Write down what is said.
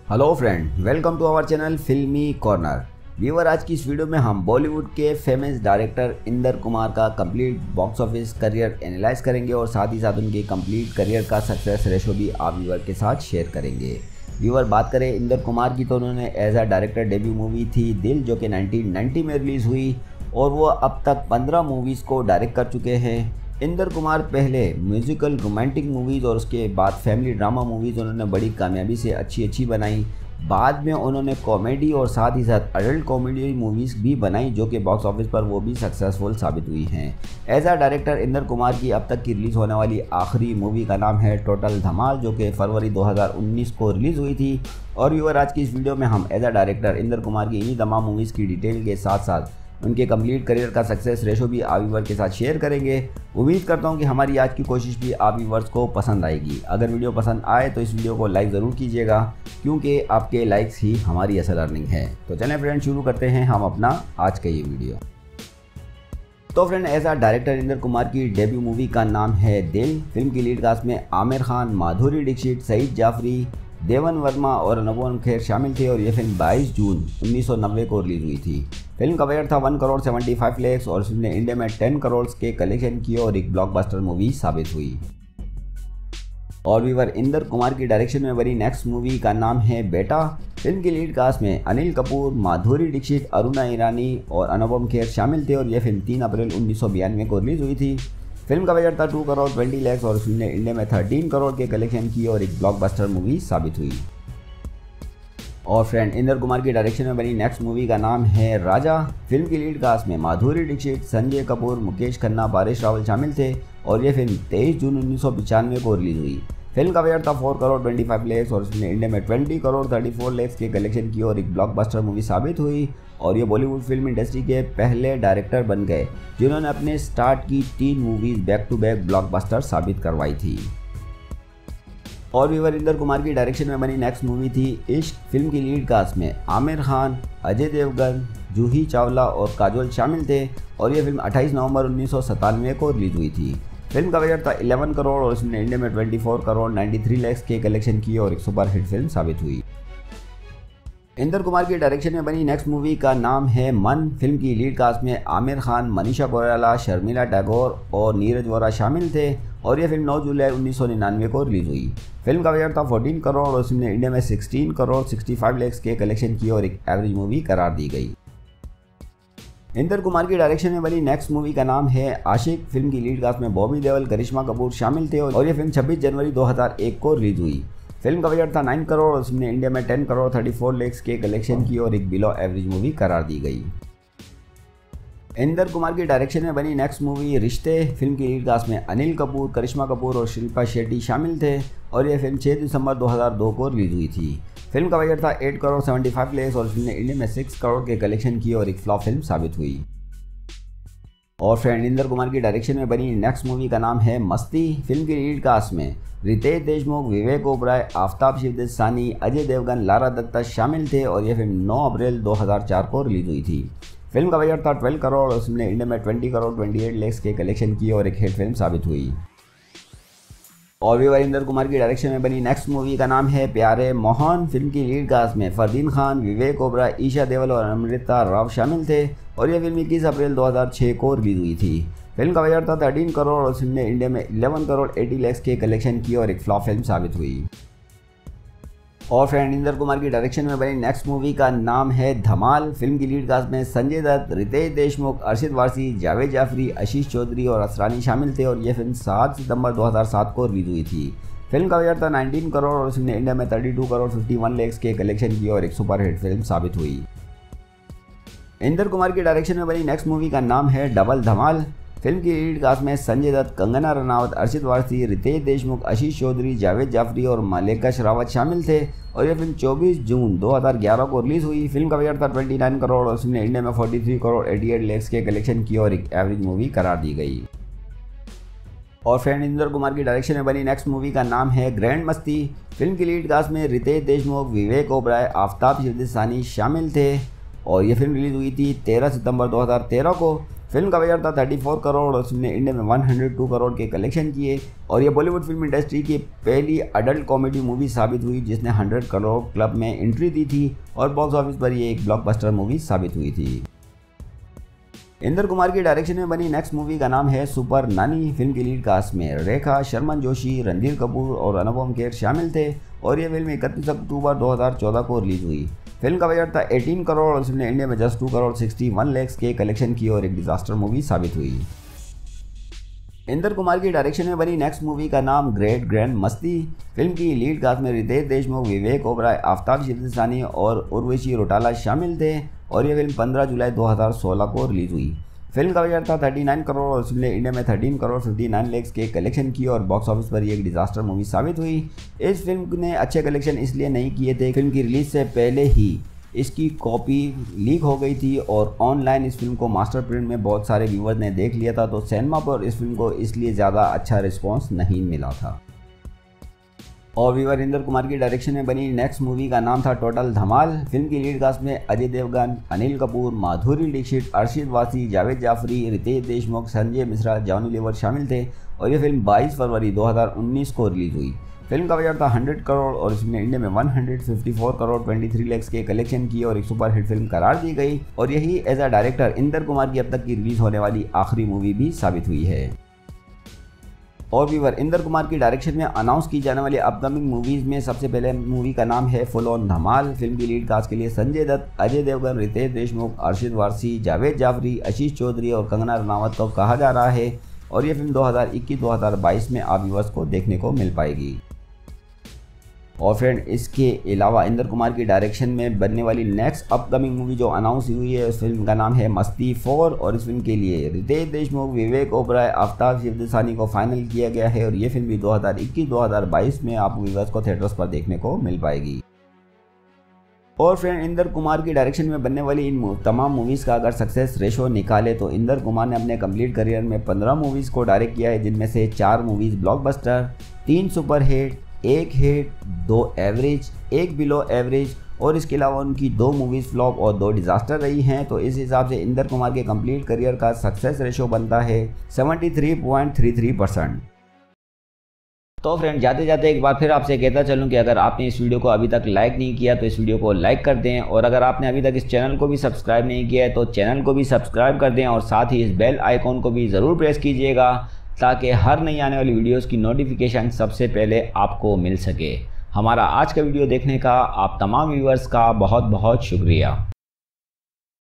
Hello friend, welcome to our channel Filmy Corner. Viewer, आज की इस वीडियो में हम बॉलीवुड के फेमस डायरेक्टर इंदर कुमार का complete box office career analyse करेंगे और साथ ही साथ उनके कंप्लीट करियर का सक्सेस रेशो भी आप व्यूअर के साथ शेयर करेंगे। व्यूअर, बात करें इंदर कुमार की तो उन्होंने as a director debut movie थी दिल, जो कि 1990 में रिलीज़ हुई और वो अब तक 15 मूवीज़ को डायरेक्ट कर चुके हैं। इंदर कुमार पहले म्यूज़िकल रोमांटिक मूवीज़ और उसके बाद फैमिली ड्रामा मूवीज़ उन्होंने बड़ी कामयाबी से अच्छी बनाई। बाद में उन्होंने कॉमेडी और साथ ही साथ अडल्ट कॉमेडी मूवीज़ भी बनाई, जो कि बॉक्स ऑफिस पर वो भी सक्सेसफुल साबित हुई हैं। As a director Inder Kumar की अब तक की रिलीज़ होने वाली आखिरी मूवी का नाम है टोटल धमाल, जो कि फरवरी 2019 को रिलीज़ हुई थी। और व्यूअर, आज की इस वीडियो में हम as a director Inder Kumar की इन्हीं तमाम मूवीज़ की डिटेल के साथ साथ उनके कंप्लीट करियर का सक्सेस रेशो भी आप व्यूअर के साथ शेयर करेंगे। उम्मीद करता हूं कि हमारी आज की कोशिश भी आप व्यूअर्स को पसंद आएगी। अगर वीडियो पसंद आए तो इस वीडियो को लाइक ज़रूर कीजिएगा, क्योंकि आपके लाइक्स ही हमारी असल अर्निंग है। तो चलें फ्रेंड, शुरू करते हैं हम अपना आज का ये वीडियो। तो friend, as a director Inder Kumar की डेब्यू मूवी का नाम है दिल। फिल्म की लीड कास्ट में आमिर खान, माधुरी दीक्षित, सईद जाफरी, देवन वर्मा और अनुपम खेर शामिल थे और यह फिल्म 22 जून 1990 को रिलीज हुई थी। फिल्म का बजट था 1 करोड़ 75 लाख और फिल्म ने इंडिया में 10 करोड़ के कलेक्शन किए और एक ब्लॉकबस्टर मूवी साबित हुई। और व्यूअर, इंदर कुमार की डायरेक्शन में बनी नेक्स्ट मूवी का नाम है बेटा। फिल्म की लीड कास्ट में अनिल कपूर, माधुरी दीक्षित, अरुणा ईरानी और अनुपम खेर शामिल थे और यह फिल्म 3 अप्रैल 1992 को रिलीज हुई थी। फिल्म का बजट था 2 करोड़ 20 लाख और फिल्म ने इंडिया में 13 करोड़ के कलेक्शन किए और एक ब्लॉकबस्टर मूवी साबित हुई। और फ्रेंड, इंदर कुमार की डायरेक्शन में बनी नेक्स्ट मूवी का नाम है राजा। फिल्म की लीड कास्ट में माधुरी दीक्षित, संजय कपूर, मुकेश खन्ना, पारेश रावल शामिल थे और यह फिल्म 23 जून 1995 को रिलीज हुई। फिल्म का बजट था 4 करोड़ 25 लाख और इसने इंडिया में 20 करोड़ 34 लाख के कलेक्शन किए और एक ब्लॉकबस्टर मूवी साबित हुई। और ये बॉलीवुड फिल्म इंडस्ट्री के पहले डायरेक्टर बन गए जिन्होंने अपने स्टार्ट की 3 movies back to back blockbuster साबित करवाई थी। और व्यूअर, इंदर कुमार की डायरेक्शन में बनी नेक्स्ट मूवी थी इश्क। फिल्म की लीड कास्ट में आमिर खान, अजय देवगन, जूही चावला और काजोल शामिल थे और यह फिल्म 28 नवंबर 1997 को रिलीज हुई थी। फिल्म का बजट था 11 करोड़ और इसने इंडिया में 24 करोड़ 93 लाख के कलेक्शन किए और एक सुपर हिट फिल्म साबित हुई। इंदर कुमार की डायरेक्शन में बनी नेक्स्ट मूवी का नाम है मन। फिल्म की लीड कास्ट में आमिर खान, मनीषा कोइराला, शर्मिला टैगोर और नीरज वोरा शामिल थे और यह फिल्म 9 जुलाई 1999 को रिलीज हुई। फिल्म का बजट था 14 करोड़ और इसने इंडिया में 16 करोड़ 65 लाख के कलेक्शन किए और एक एवरेज मूवी करार दी गई। इंदर कुमार की डायरेक्शन में बनी नेक्स्ट मूवी का नाम है आशिक। फिल्म की लीड कास्ट में बॉबी देओल, करिश्मा कपूर शामिल थे और यह फिल्म 26 जनवरी 2001 को रिलीज हुई। फिल्म का बजट था 9 करोड़ और इसने इंडिया में 10 करोड़ 34 लाख के कलेक्शन किए और एक बिलो एवरेज मूवी करार दी गई। इंदर कुमार की डायरेक्शन में बनी नेक्स्ट मूवी रिश्ते। फिल्म की लीड कास्ट में अनिल कपूर, करिश्मा कपूर और शिल्पा शेट्टी शामिल थे और यह फिल्म 6 दिसंबर 2002 को रिलीज हुई थी। फिल्म का बजट था 8 करोड़ 75 लाख और फिल्म ने इंडिया में 6 करोड़ के कलेक्शन किए और एक फ्लॉप फिल्म साबित हुई। और फ्रेंड, इंदर कुमार की डायरेक्शन में बनी नेक्स्ट मूवी का नाम है मस्ती। फिल्म की लीड कास्ट में रितेश देशमुख, विवेक ओबराय, आफ्ताब शिवदेसानी, अजय देवगन, लारा दत्ता शामिल थे और यह फिल्म 9 अप्रैल 2004 को रिलीज हुई थी। फिल्म का बजट था 12 करोड़ और इसने इंडिया में 20 करोड़ 28 लाख के कलेक्शन किए और एक हिट फिल्म साबित हुई। और व्यूअर, इंदर कुमार की डायरेक्शन में बनी नेक्स्ट मूवी का नाम है प्यारे मोहन। फिल्म की लीड कास्ट में फरदीन खान, विवेक ओबराय, ईशा देओल और अमृता राव शामिल थे और यह फिल्म 21 अप्रैल 2006 को रिलीज हुई थी। फिल्म का बजट था 13 करोड़ और इसने इंडिया में 11 करोड़ 80 लाख के कलेक्शन किए और एक फ्लॉप फिल्म साबित हुई। और फ्रेंड, इंदर कुमार की डायरेक्शन में बनी नेक्स्ट मूवी का नाम है धमाल। फिल्म की लीड कास्ट में संजय दत्त, रितेश देशमुख, अर्शिद वारसी, जावेद जाफरी, आशीष चौधरी और असरानी शामिल थे और यह फिल्म 7 सितंबर 2007 को रिलीज हुई थी। फिल्म का बजट था 19 करोड़ और इसने इंडिया में 32 करोड़ 51 लाख के कलेक्शन किए और एक सुपर हिट फिल्म साबित हुई। इंदर कुमार की डायरेक्शन में बनी नेक्स्ट मूवी का नाम है डबल धमाल। फिल्म की लीड कास्ट में संजय दत्त, कंगना रनावत, अर्शिद वारसी, रितेश देशमुख, आशीष चौधरी, जावेद जाफरी और मल्लिका शेरावत शामिल थे और यह फिल्म 24 जून 2011 को रिलीज हुई। फिल्म का बजट था 29 करोड़ और इसने इंडिया में 43 करोड़ 88 लाख के कलेक्शन किए और एक एवरेज मूवी करार दी गई। और फ्रेंड, इंदर कुमार की डायरेक्शन में बनी नेक्स्ट मूवी का नाम है ग्रैंड मस्ती। फिल्म की लीड कास्ट में रितेश देशमुख, विवेक ओबराय, आफ्ताब शिवदेसानी शामिल थे और यह फिल्म रिलीज हुई थी 13 सितंबर 2013 को। फिल्म का बजट था 34 करोड़ और इसने इंडिया में 102 करोड़ के कलेक्शन किए और ये बॉलीवुड फिल्म इंडस्ट्री की पहली अडल्ट कॉमेडी मूवी साबित हुई जिसने 100 करोड़ क्लब में एंट्री दी थी और बॉक्स ऑफिस पर ये एक ब्लॉकबस्टर मूवी साबित हुई थी। इंदर कुमार की डायरेक्शन में बनी नेक्स्ट मूवी का नाम है सुपर नानी। फिल्म की लीड कास्ट में रेखा, शर्मन जोशी, रणधीर कपूर और अनुपम खेर शामिल थे और ये फिल्म 31 अक्टूबर 2014 को रिलीज हुई। फिल्म का बजट था 18 करोड़ और इसने इंडिया में जस्ट 2 करोड़ 61 लाख के कलेक्शन किए और एक डिजास्टर मूवी साबित हुई। इंदर कुमार की डायरेक्शन में बनी नेक्स्ट मूवी का नाम ग्रेट ग्रैंड मस्ती। फिल्म की लीड कास्ट में रितेश देशमुख, विवेक ओबराय, आफ्ताब शिवसानी और उर्वशी रौटेला शामिल थे और यह फिल्म 15 जुलाई 2016 को रिलीज हुई। फिल्म का बजट था 39 करोड़ और इसने इंडिया में 13 करोड़ 59 लाख के कलेक्शन किए और बॉक्स ऑफिस पर एक डिजास्टर मूवी साबित हुई। इस फिल्म ने अच्छे कलेक्शन इसलिए नहीं किए थे, फिल्म की रिलीज से पहले ही इसकी कॉपी लीक हो गई थी और ऑनलाइन इस फिल्म को मास्टर प्रिंट में बहुत सारे व्यूअर्स ने देख लिया था, तो सिनेमा पर इस फिल्म को इसलिए ज़्यादा अच्छा रिस्पॉन्स नहीं मिला था। और व्यूअर इंदर कुमार की डायरेक्शन में बनी नेक्स्ट मूवी का नाम था टोटल धमाल। फिल्म की लीड कास्ट में अजय देवगन, अनिल कपूर, माधुरी दीक्षित, अर्शद वारसी, जावेद जाफरी, रितेश देशमुख, संजय मिश्रा, जॉनी लीवर शामिल थे और यह फिल्म 22 फरवरी 2019 को रिलीज हुई। फिल्म का बजट था 100 करोड़ और इसने इंडिया में 154 करोड़ 23 लाख के कलेक्शन किए और एक सुपरहिट फिल्म करार दी गई और यही as a director Inder Kumar की अब तक की रिलीज होने वाली आखिरी मूवी भी साबित हुई है। और व्यूअर इंदर कुमार की डायरेक्शन में अनाउंस की जाने वाली अपकमिंग मूवीज़ में सबसे पहले मूवी का नाम है फुल ऑन धमाल। फिल्म की लीड कास्ट के लिए संजय दत्त, अजय देवगन, रितेश देशमुख, अर्शद वारसी, जावेद जाफरी, आशीष चौधरी और कंगना रनावत को कहा जा रहा है और ये फिल्म 2021-2022 में आप व्यूअर्स को देखने को मिल पाएगी। और फ्रेंड इसके अलावा इंदर कुमार की डायरेक्शन में बनने वाली नेक्स्ट अपकमिंग मूवी जो अनाउंस हुई है उस फिल्म का नाम है मस्ती 4 और इस फिल्म के लिए रितेश देशमुख, विवेक ओबराय, आफ्ताब शिवसानी को फाइनल किया गया है और ये फिल्म भी 2021-2022 में आप व्यूअर्स को थिएटर्स पर देखने को मिल पाएगी। और फ्रेंड इंदर कुमार की डायरेक्शन में बनने वाली इन तमाम मूवीज़ का अगर सक्सेस रेशो निकाले तो इंदर कुमार ने अपने कंप्लीट करियर में 15 मूवीज़ को डायरेक्ट किया है जिनमें से 4 movies blockbuster, 3 superhit, 1 hit, 2 average, 1 below average और इसके अलावा उनकी 2 मूवीज़ फ्लॉप और 2 डिजास्टर रही हैं। तो इस हिसाब से इंदर कुमार के कंप्लीट करियर का सक्सेस रेशो बनता है 73.33%। तो फ्रेंड जाते जाते एक बार फिर आपसे कहता चलूं कि अगर आपने इस वीडियो को अभी तक लाइक नहीं किया तो इस वीडियो को लाइक कर दें और अगर आपने अभी तक इस चैनल को भी सब्सक्राइब नहीं किया है तो चैनल को भी सब्सक्राइब कर दें और साथ ही इस बेल आइकॉन को भी ज़रूर प्रेस कीजिएगा ताकि हर नई आने वाली वीडियोस की नोटिफिकेशन सबसे पहले आपको मिल सके। हमारा आज का वीडियो देखने का आप तमाम व्यूअर्स का बहुत बहुत शुक्रिया।